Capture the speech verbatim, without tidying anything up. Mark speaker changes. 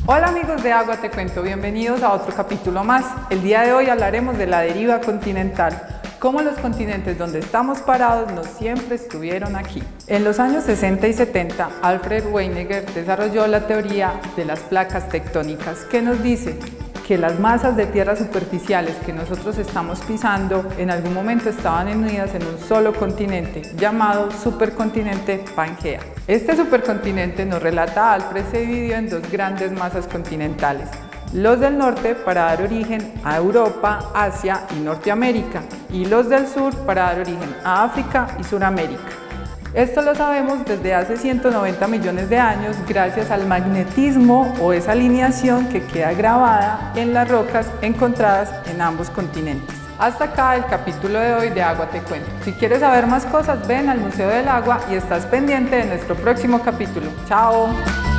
Speaker 1: Hola amigos de Agua Te Cuento, bienvenidos a otro capítulo más. El día de hoy hablaremos de la deriva continental, cómo los continentes donde estamos parados no siempre estuvieron aquí. En los años sesenta y setenta, Alfred Wegener desarrolló la teoría de las placas tectónicas, que nos dice que las masas de tierra superficiales que nosotros estamos pisando en algún momento estaban unidas en un solo continente llamado supercontinente Pangea. Este supercontinente, nos relata Alfred, se dividió en dos grandes masas continentales, los del norte para dar origen a Europa, Asia y Norteamérica, y los del sur para dar origen a África y Suramérica. Esto lo sabemos desde hace ciento noventa millones de años gracias al magnetismo o esa alineación que queda grabada en las rocas encontradas en ambos continentes. Hasta acá el capítulo de hoy de Agua Te Cuento. Si quieres saber más cosas, ven al Museo del Agua y estás pendiente de nuestro próximo capítulo. ¡Chao!